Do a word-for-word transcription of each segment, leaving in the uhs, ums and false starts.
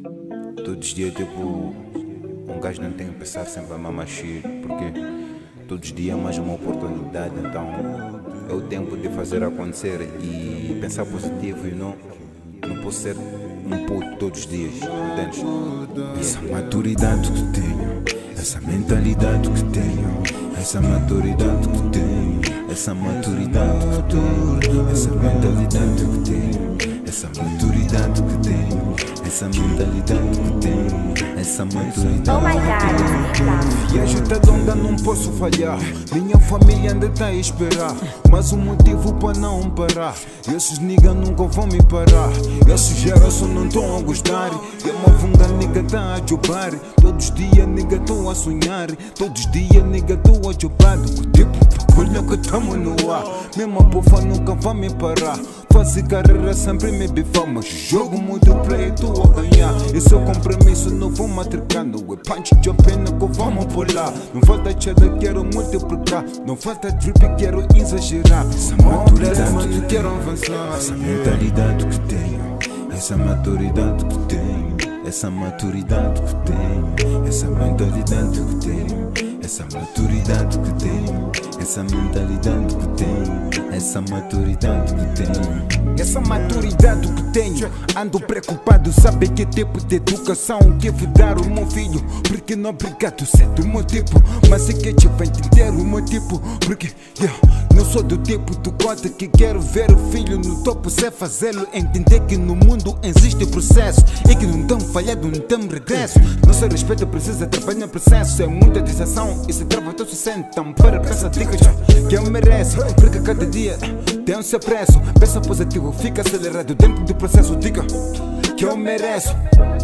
Todos os dias, tipo, um gajo não tem que pensar sempre a mamachir, porque todos os dias é mais uma oportunidade, então é o tempo de fazer acontecer e pensar positivo, e não, não posso ser um puto todos os dias, entendes? Essa maturidade que tenho, essa mentalidade que tenho, essa maturidade que tenho, essa maturidade que tenho, essa mentalidade que tenho, essa maturidade que tenho, essa mentalidade que tenho, essa maturidade. Oh my God, Viagem tá longa, não posso falhar. Minha família ainda tá a esperar, mas o motivo para não parar. Esses niggas nunca vão me parar. Esses geração não tão a gostar. E uma funga nigga tá a jobar. Todos os dias nigga tô a sonhar. Todos os dias nigga tô a jobar. Tipo, olha que tamo no ar. Mesmo a pofa nunca vai me parar. Faço carreira sempre me bifar, mas jogo muito play, tô a ganhar. Esse é o compromisso, não vou matricar. Não é punch de pena que vamos pular. Não falta cheddar, quero multiplicar. Não falta drip, quero exagerar. Essa maturidade que quero avançar. Essa mentalidade que tenho, essa maturidade que tenho, essa maturidade que tenho, essa mentalidade que tenho, essa maturidade que tenho, essa mentalidade que tenho, essa maturidade que tenho. Essa maturidade que tenho, ando preocupado, sabe que tipo de educação que vou dar ao meu filho. Porque não obrigado ser do meu tipo, mas é que te vai entender o meu tipo. Porque eu não sou do tipo do conta que quero ver o filho no topo, sei fazê-lo entender que no mundo existe processo e que não tão falhado, não tem regresso. Não se respeita, precisa trabalhar no processo. É muita distração e se trava todo se sente. Então para, pensa, diga que eu mereço, porque cada dia tem um seu preço. Pensa positivo, fica acelerado dentro do processo. Diga que eu mereço.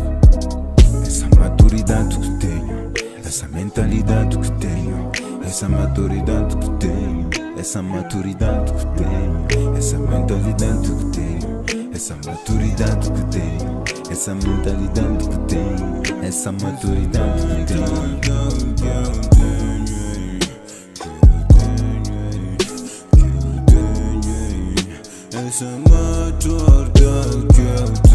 Essa maturidade que tenho, essa mentalidade que tenho, essa maturidade que tenho, essa maturidade que tenho, essa mentalidade que tenho, essa maturidade que tenho, essa mentalidade que tenho, essa maturidade que tenho. Essa maturidade que eu tenho.